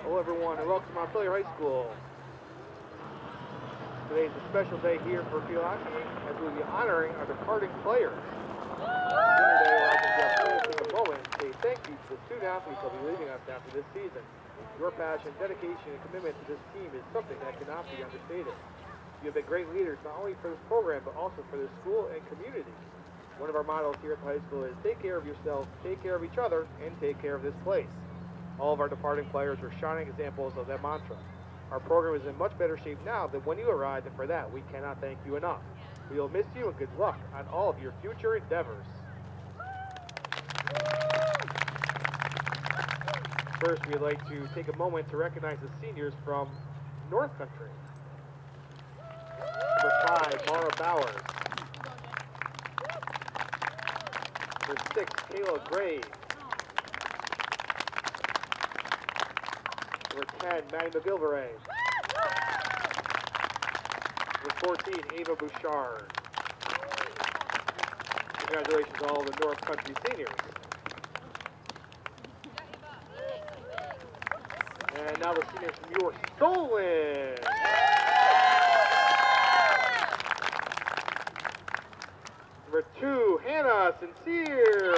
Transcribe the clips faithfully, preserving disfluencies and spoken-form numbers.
Hello everyone and welcome to Montpelier High School. Today is a special day here for field hockey as we'll be honoring our departing players. Today allows us the opportunity to take a moment and say thank you to the student athletes who will be leaving us after this season. Your passion, dedication, and commitment to this team is something that cannot be understated. You have been great leaders not only for this program but also for this school and community. One of our mottos here at the high school is take care of yourself, take care of each other, and take care of this place. All of our departing players are shining examples of that mantra. Our program is in much better shape now than when you arrived, and for that, we cannot thank you enough. We will miss you and good luck on all of your future endeavors. First, we'd like to take a moment to recognize the seniors from North Country. Number five, Mara Bowers. Number six, Kayla Gray. Number ten, Maddie McGilveray. Number fourteen, Ava Bouchard. Congratulations to all the North Country seniors. And now the seniors from your Stolen. Number two, Hannah Sincere.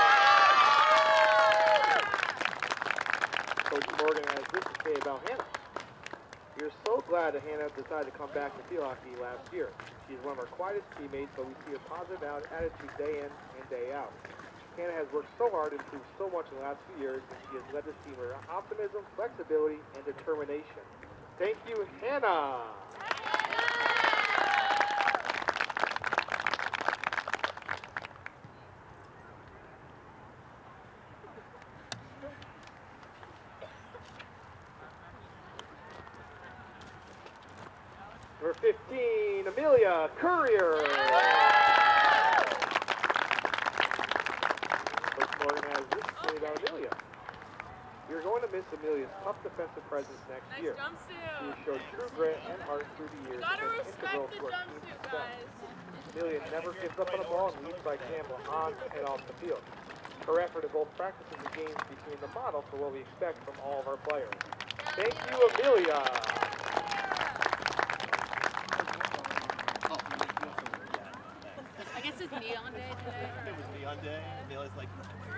Coach Morgan has this to say about Hannah. We are so glad that Hannah decided to come back to field hockey last year. She is one of our quietest teammates, but we see a positive attitude day in and day out. Hannah has worked so hard and improved so much in the last few years, and she has led this team with optimism, flexibility, and determination. Thank you, Hannah. Number fifteen, Amelia Courier. Coach Morgan has this to say about Amelia. You're going to miss Amelia's tough defensive presence next nice year. Jumpsuit. She has showed true grit and heart through the years. Gotta and respect integral the to our team's jumpsuit, success. guys. Amelia never gives up on the ball and leads by example on and off the field. Her effort in both practices and games became the model for what we expect from all of our players. Thank you, Amelia. I guess it's neon day today. It was neon day. Amelia's like,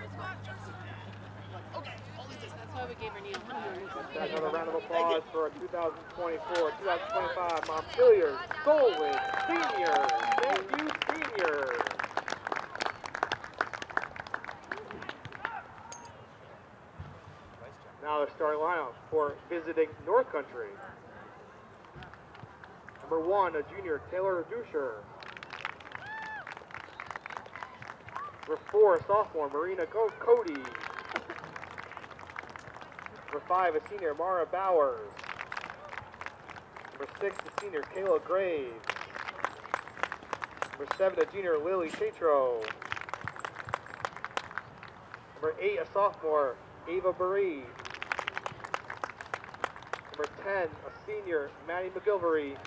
okay, only this. That's why we gave her neon. Let's another round of applause for our two thousand twenty-four two thousand twenty-five Montpelier Stolen Seniors. Thank you, seniors. Now the starting lineup for visiting North Country. Number one, a junior, Taylor Duscher. Number four, a sophomore, Marina Co Cody. Number five, a senior, Mara Bowers. Number six, a senior, Kayla Graves. Number seven, a junior, Lily Tatro. Number eight, a sophomore, Ava Baree. Number ten, a senior, Maddie McGilvery.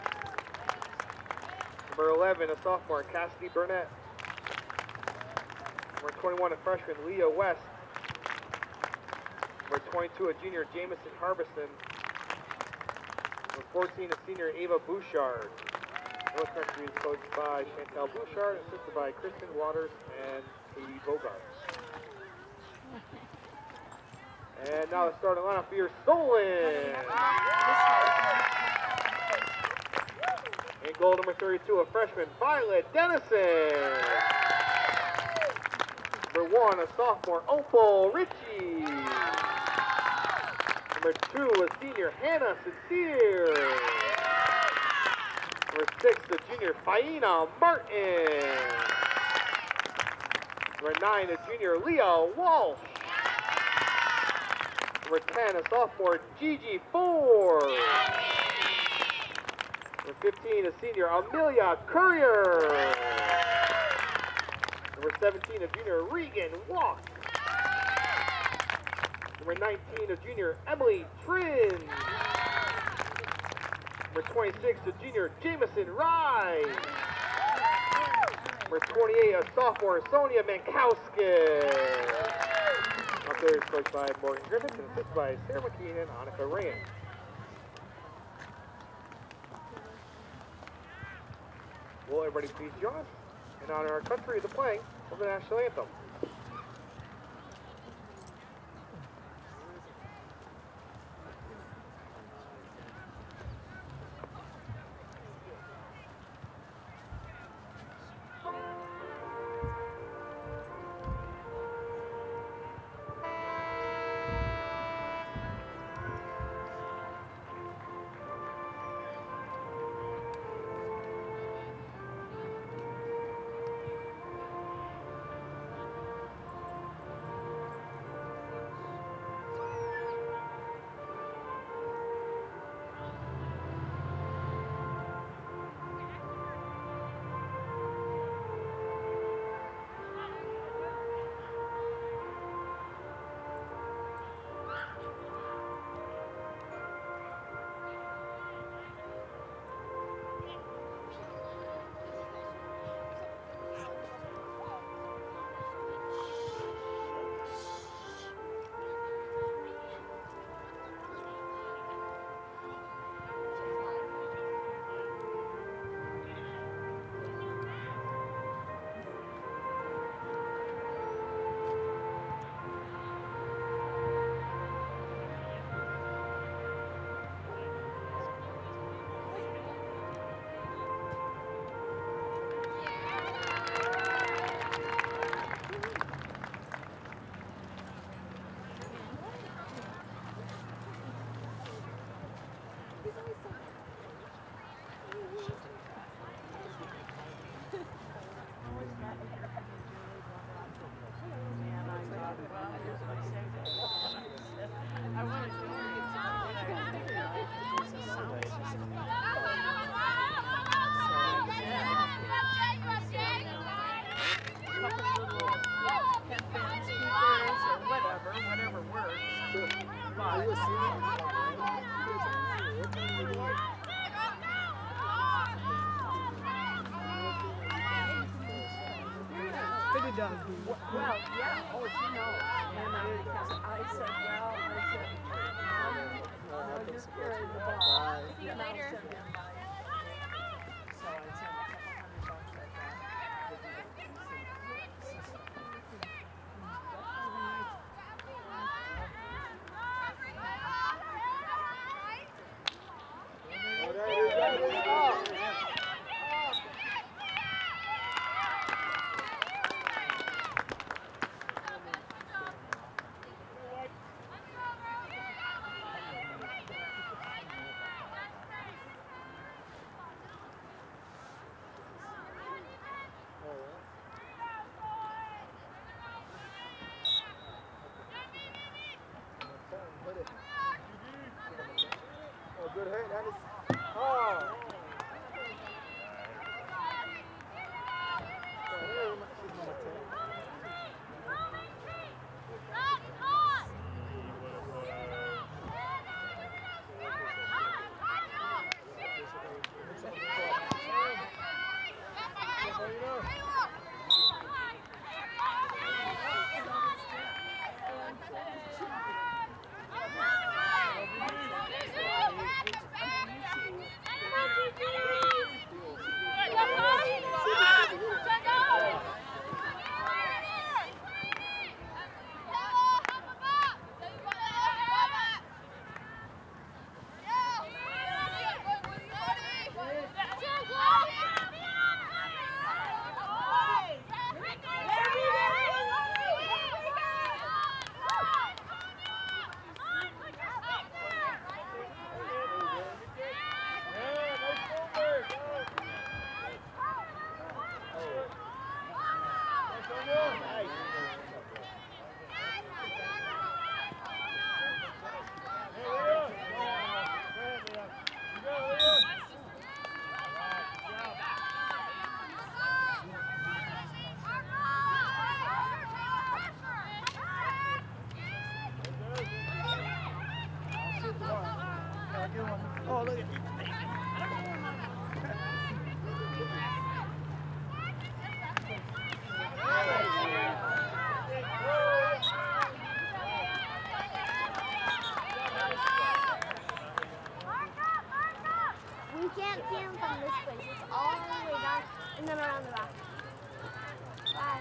Number eleven, a sophomore, Cassidy Burnett. Number twenty-one, a freshman, Leah West. Number twenty-two, a junior, Jamison Harbison. Number fourteen, a senior, Ava Bouchard. North Country is coached by Chantel Bouchard, assisted by Kristen Waters and Katie Bogart. And now the starting lineup for your Stolen. In goal, number thirty-two, a freshman, Violet Dennison. Number one, a sophomore, Opal Ritchie. Number two, a senior, Hannah Sincere. Number six, a junior, Faina Martin. Number nine, a junior, Leah Walsh. Number ten, a sophomore, Gigi Ford. Number fifteen, a senior, Amelia Courier. Number seventeen, a junior, Regan Walk. Number nineteen, a junior, Emily Trin. Number twenty-six, a junior, Jamison Rye. Number twenty-eight, a sophomore, Sonia Mankowski. Montpelier is coached by Morgan Griffiths and assisted by Sarah McKean and Annika Rand. Will everybody please join us in honor our country of the playing of the national anthem. Well, yeah, oh, you know, and I, I said, well, I said, Mom, no, you're carrying the ball. See you later. So I sent a couple hundred bucks like Good hit, that is. Oh! Oh, look at And then around the back. Bye.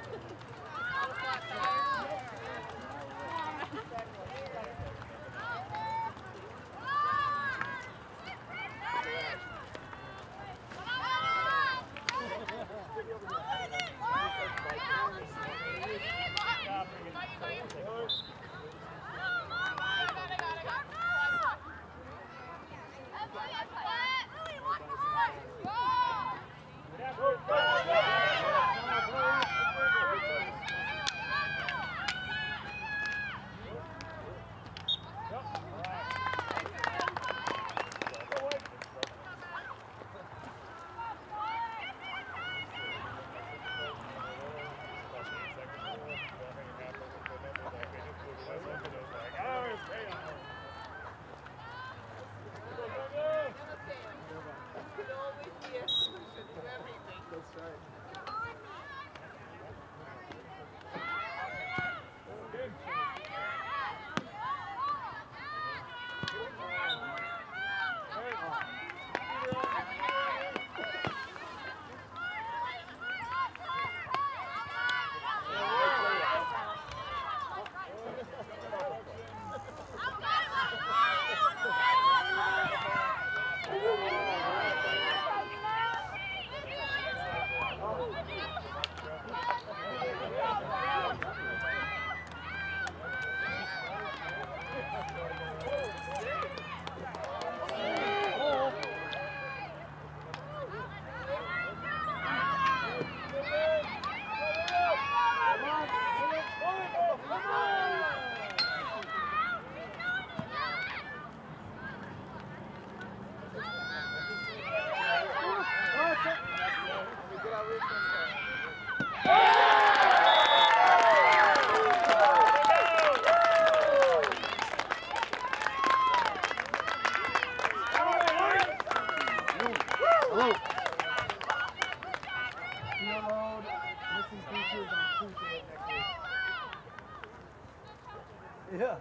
Yeah.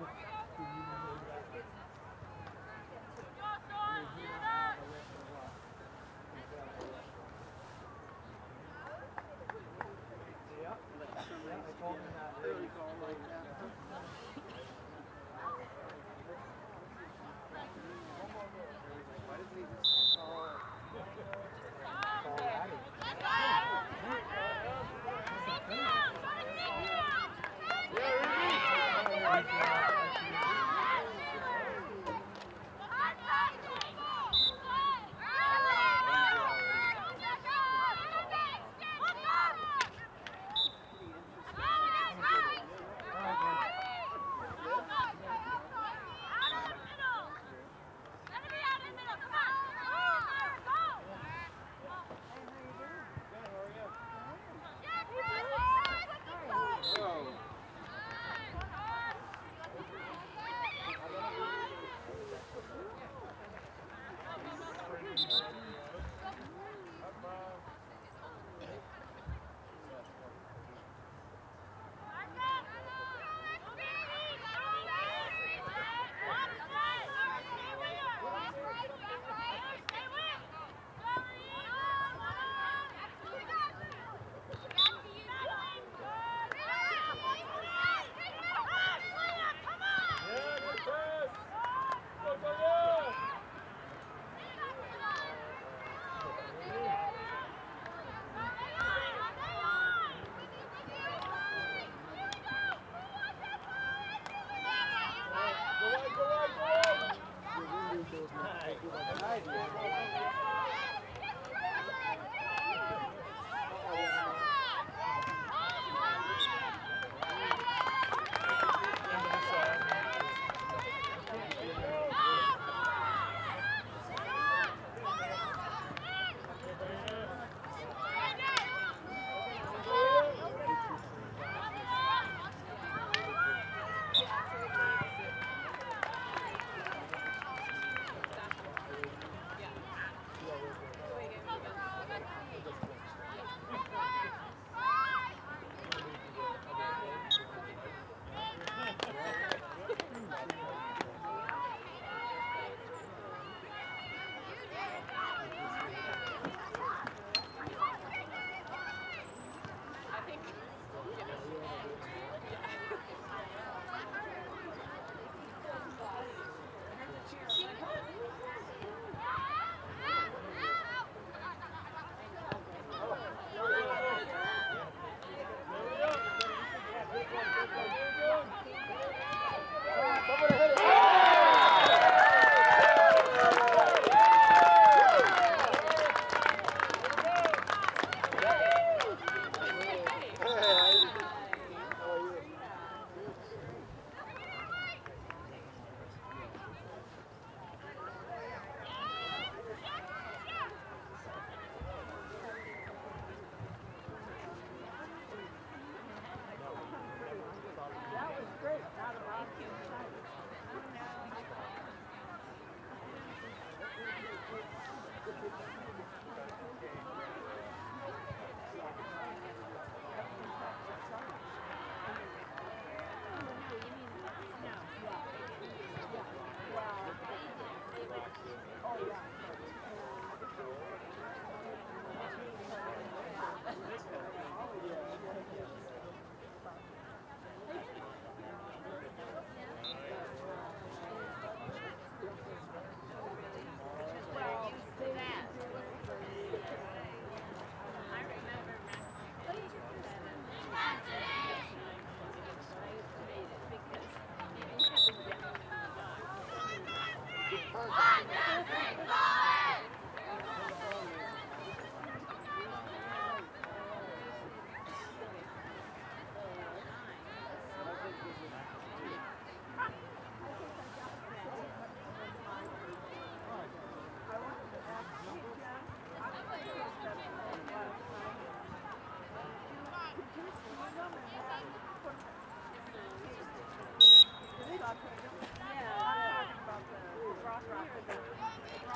Yeah, I'm talking about the rock rock.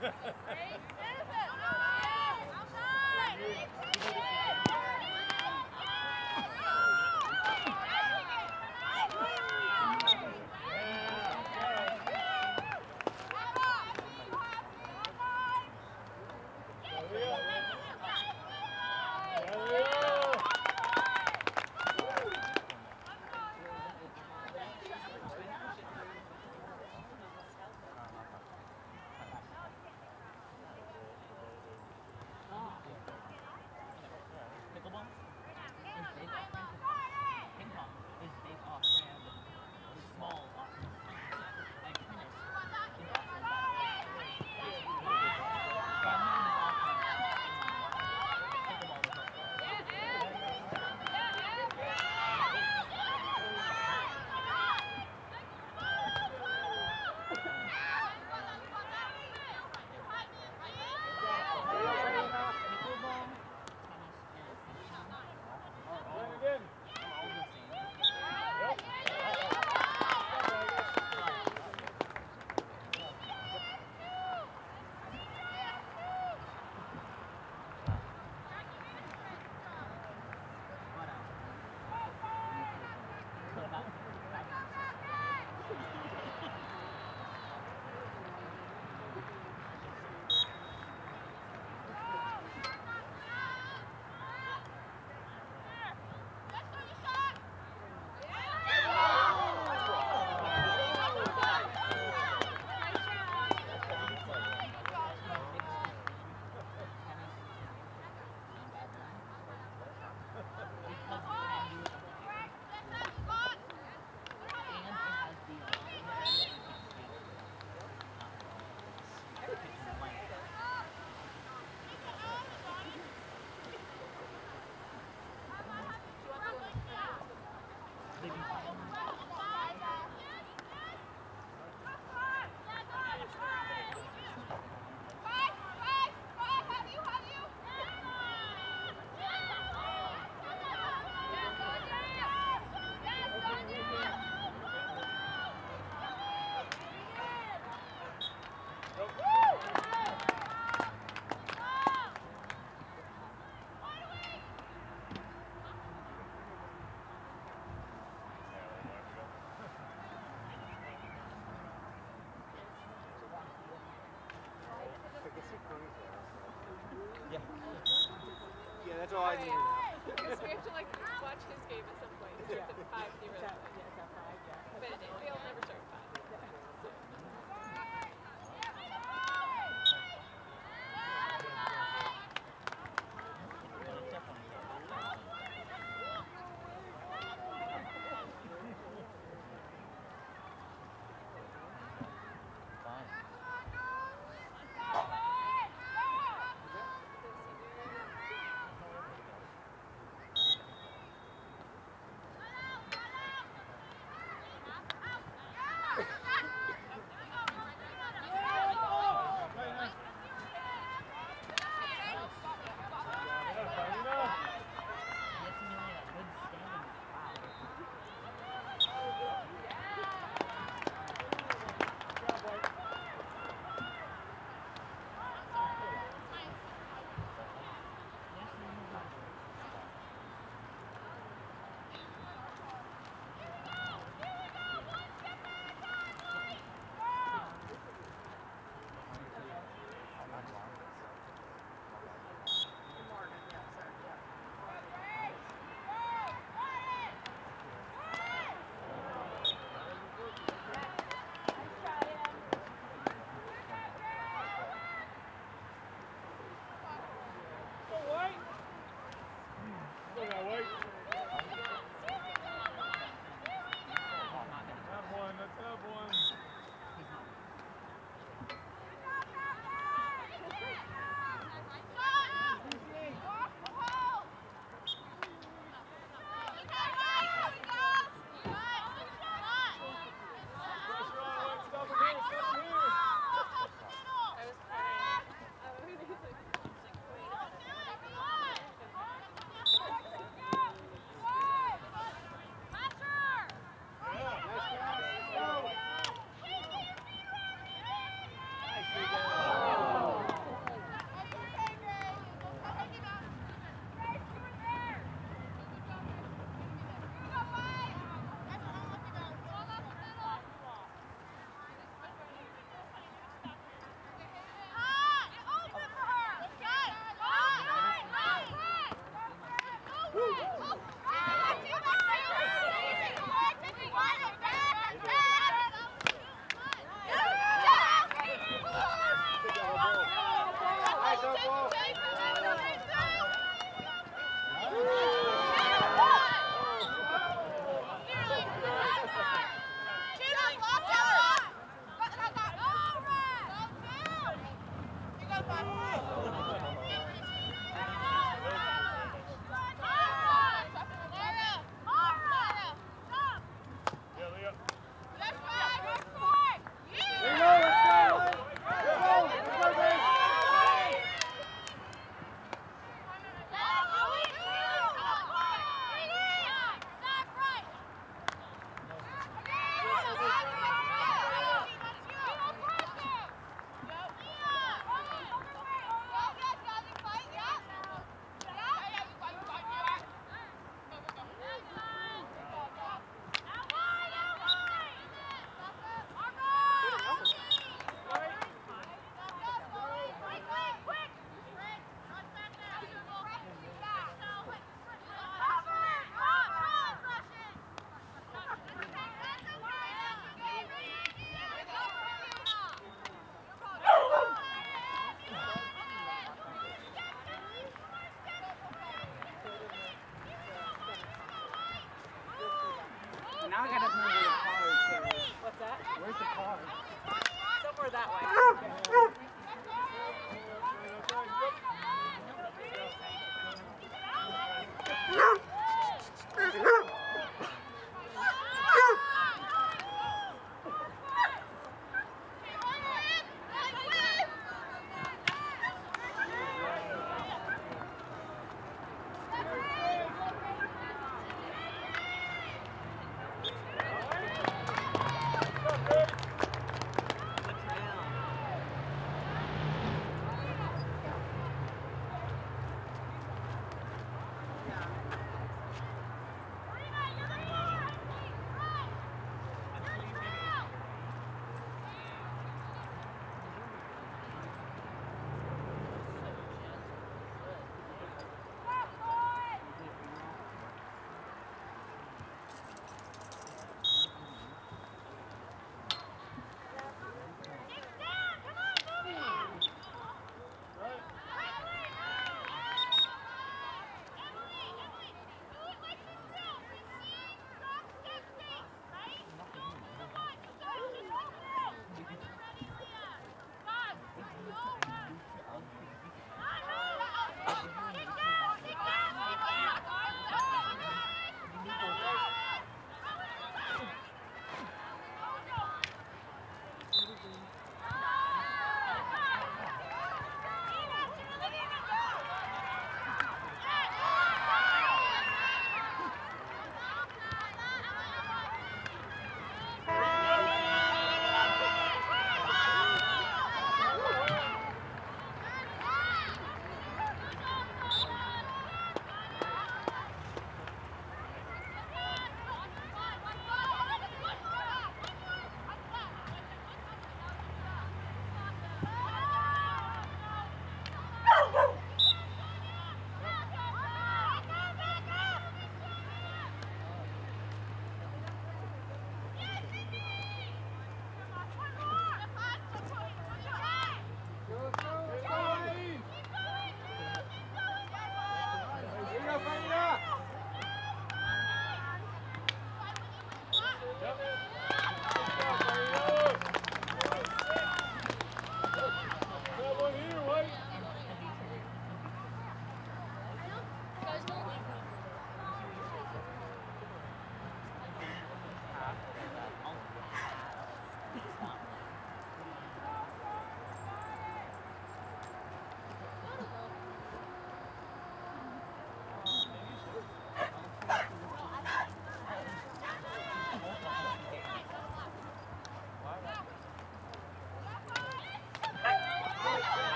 Yeah, that's all I need now. Because we have to like watch his game at some point. It starts at five theoretically. But it, it'll never start at five. Go! Now I gotta move the car. What's that? Where's the car? Somewhere that way.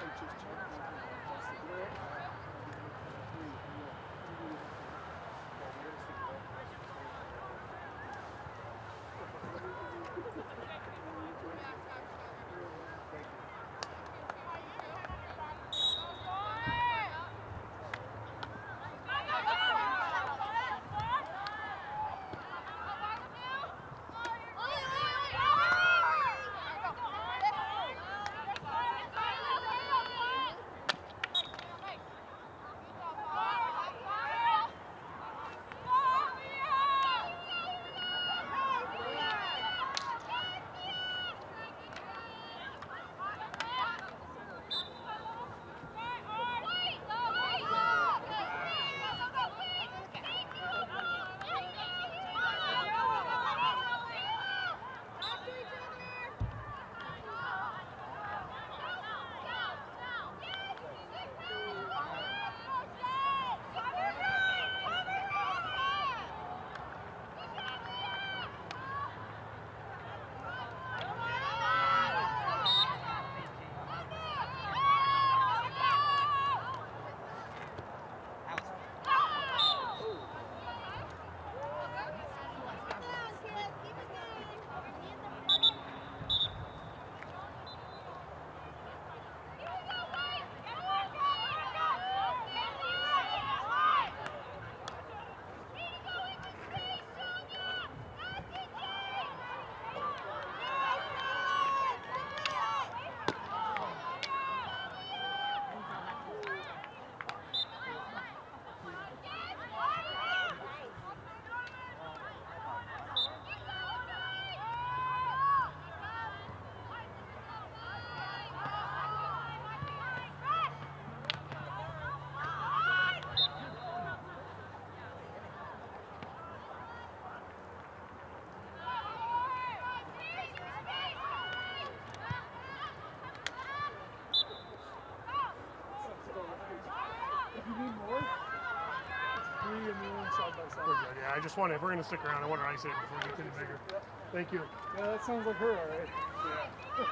Yeah, I just want to, if we're going to stick around, I want to ice it before we get any bigger. Thank you. Yeah, that sounds like her, all right. Yeah.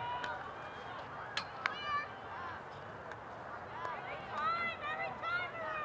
Every time, every time.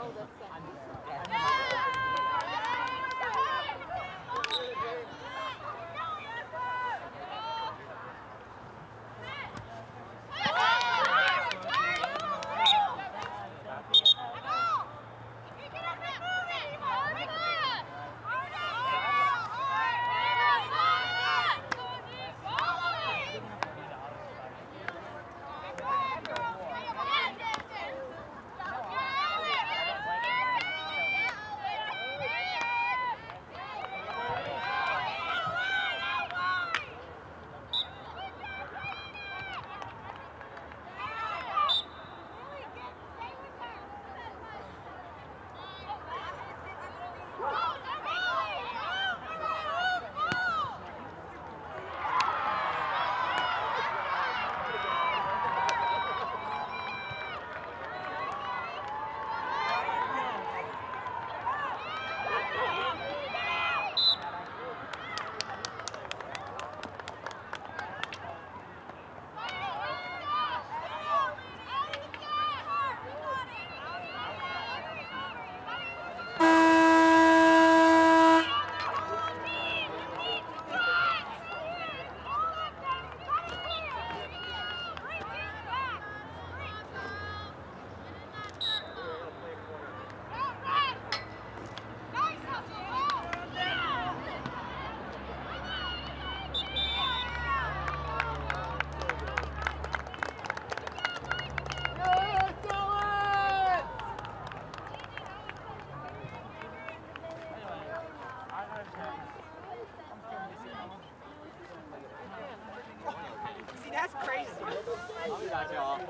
That's crazy. I'll be back, y'all.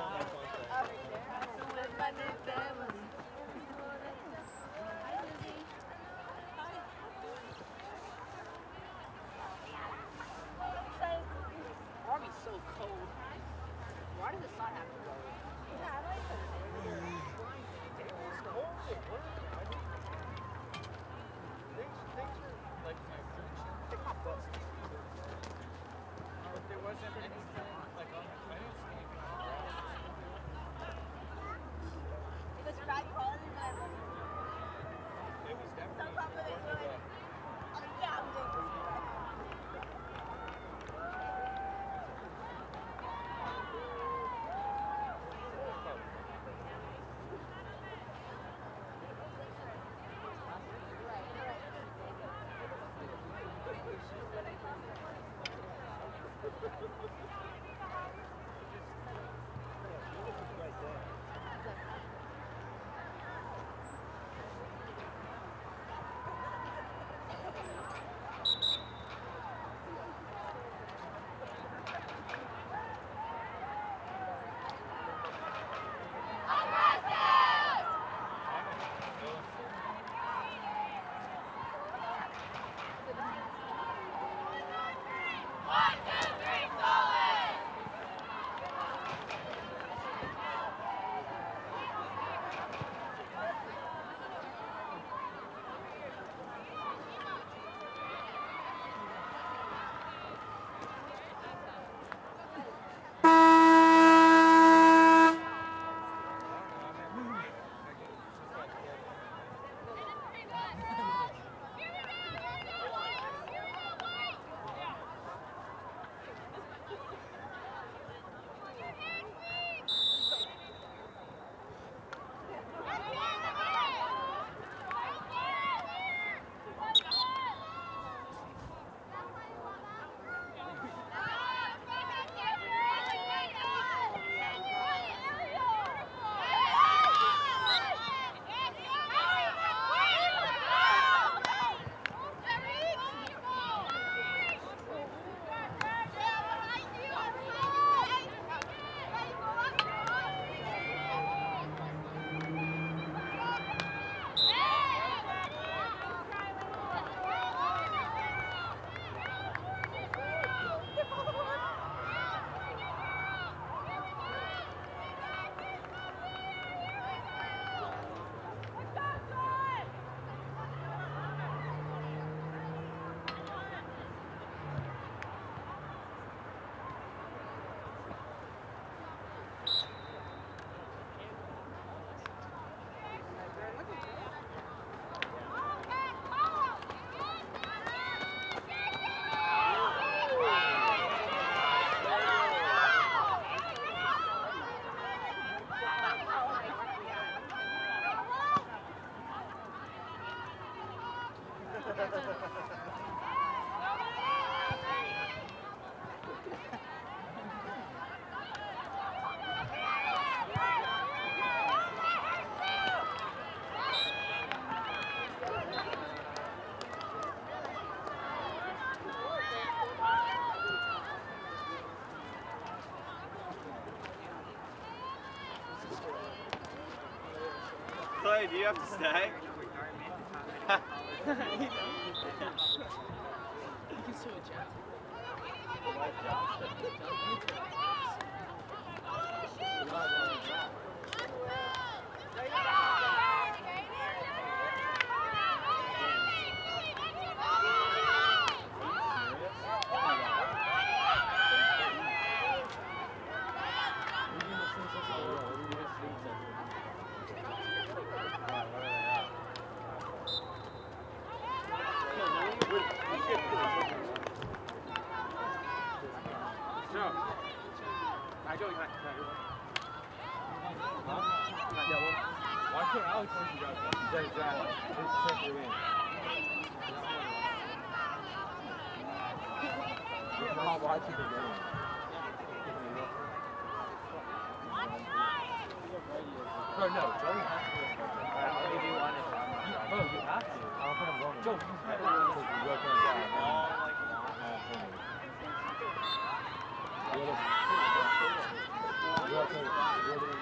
Army's so cold. Why does the sun have to go? Yeah, I like it. Things, things are like my friendship. Pick up books. If there wasn't anything like on the I didn't see anything on the wall. Is Joey, do you have to stay? You can still adjust. Why can't Alex think you guys that is that? It's simply in. I'm not watching the game. Bro, no, Joey has to go. I'll give you one if I'm not. Bro, you have to. I don't think I'm going. Joe, you have to. Because you go to the side. You have to.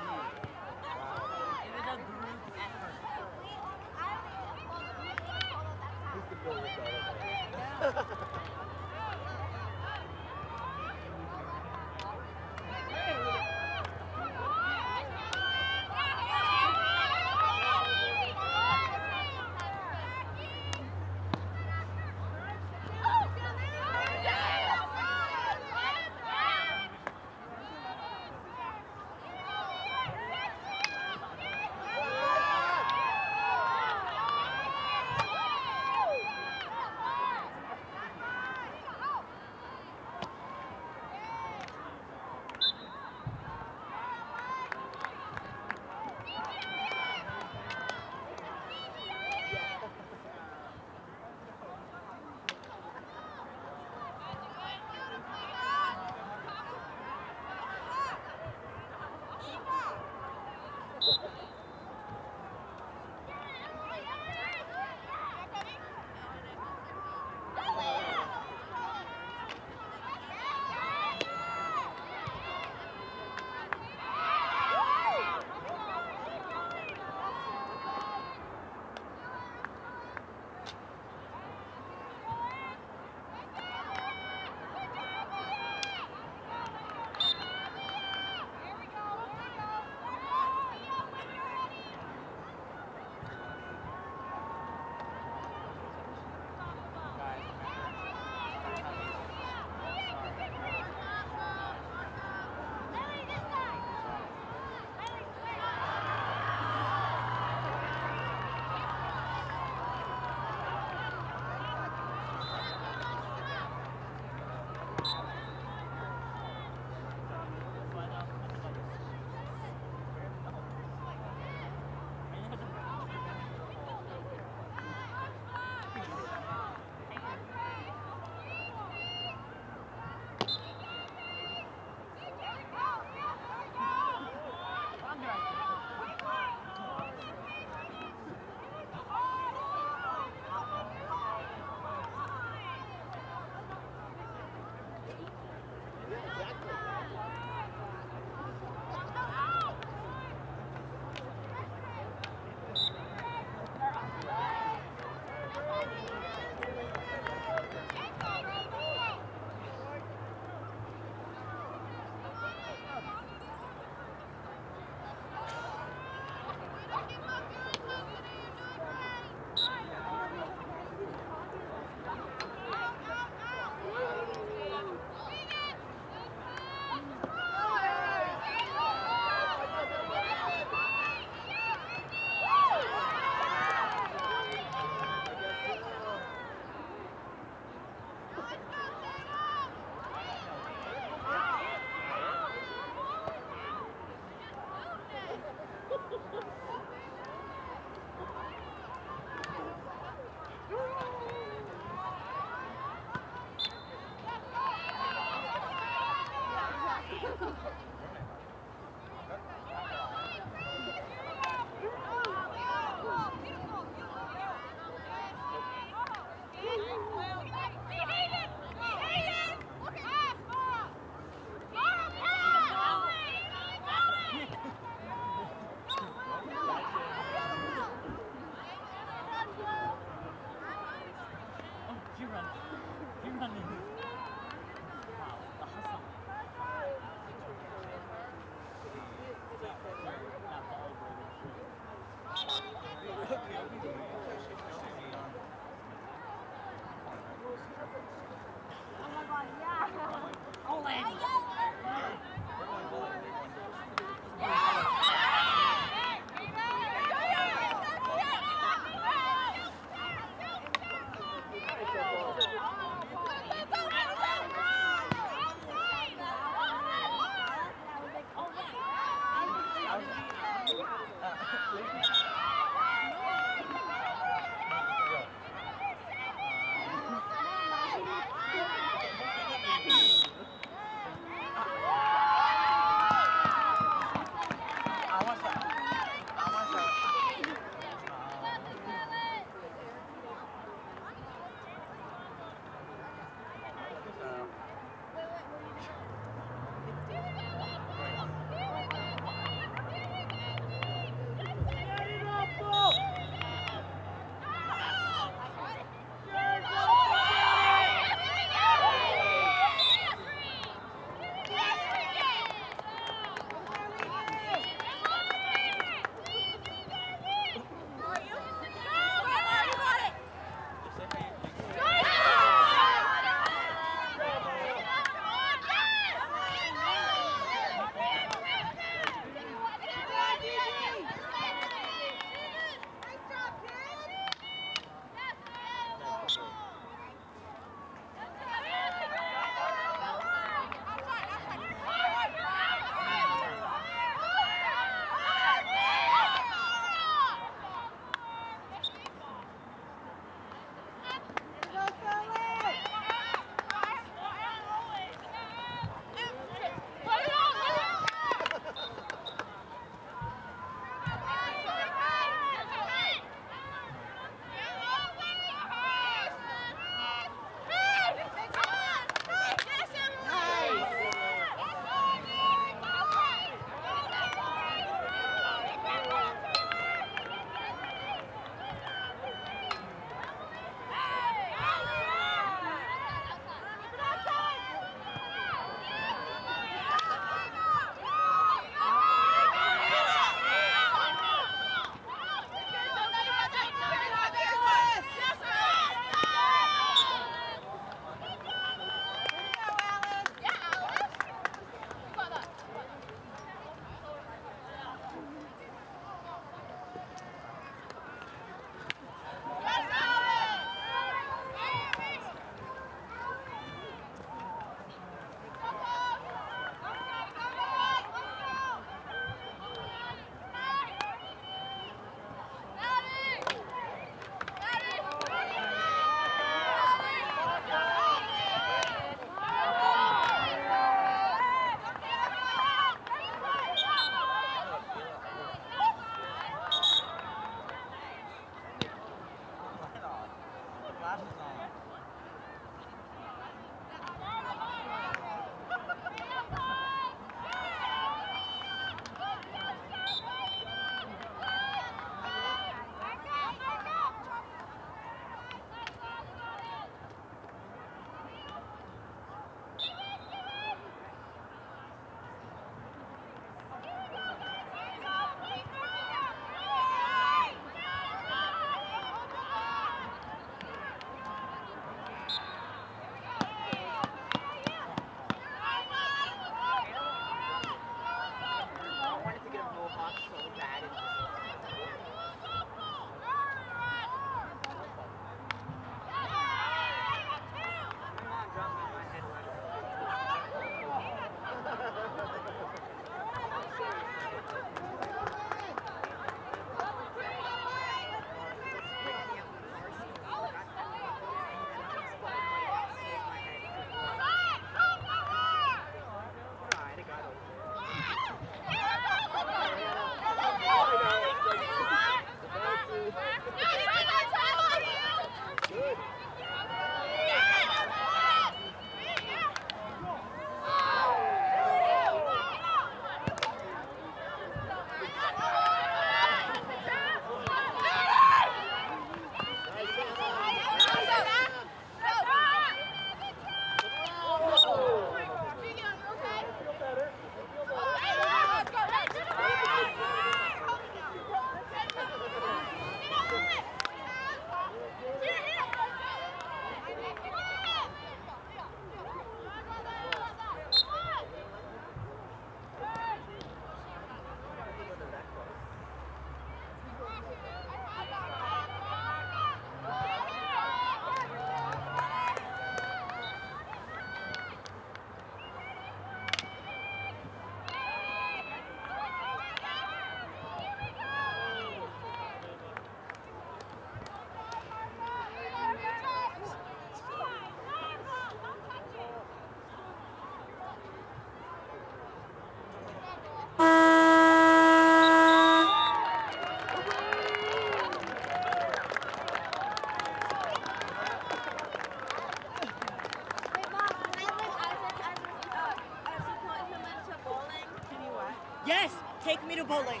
Yes, take me to bowling.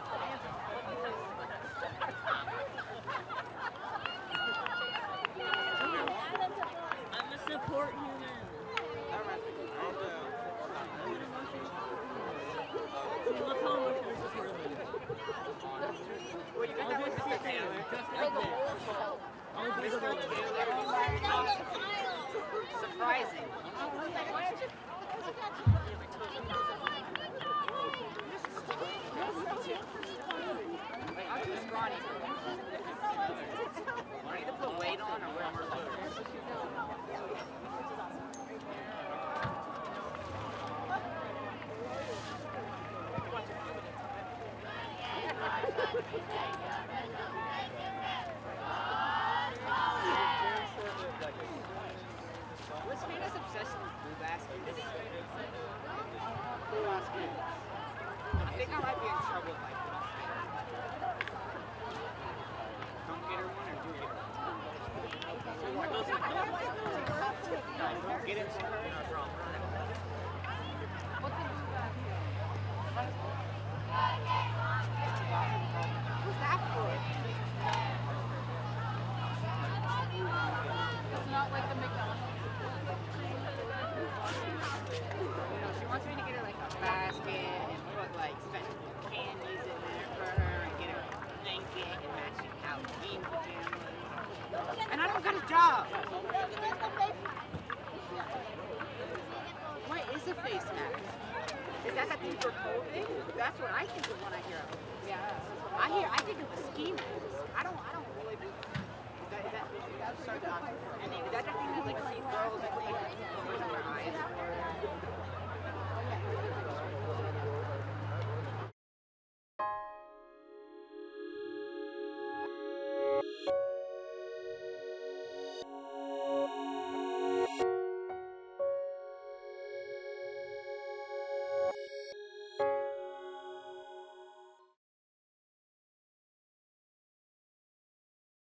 I'm a support human. Look how much I support them. Well, you got that with Mister Taylor. Just like this. I'll be the bowling. Surprising. Like, I'm too scrawny for this. I need to put weight on or wear more clothes. What's Nina's obsession with blue baskets? Blue basket. I think I might be in trouble like that. Don't get her one or do get her one? No, don't get it for her. What's that for? It's not like the McDonald's. You know, she wants me to get her like a basket and put like special candies in there for her and get her a blanket and matching Halloween pajamas. And I don't got a job. What is a face mask? Is that that thing for COVID? That's what I think of when I hear of it. Yeah. I hear. I think of a ski mask. I don't. I don't really. Is that? Is that? Is that, is that